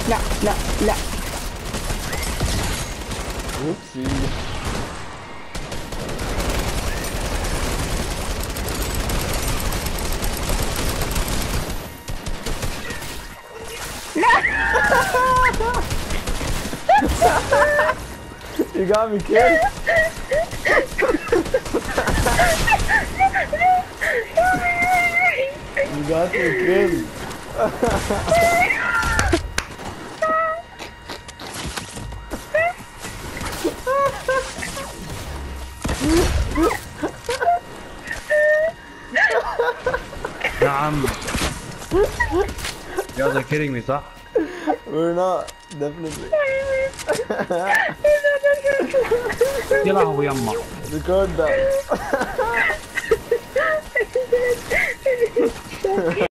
لا لا لا. اوبسي. You got me killed. You got me killed. نعم. You guys are kidding me, صح؟ We're not, definitely. يا لهوي يما. Record that.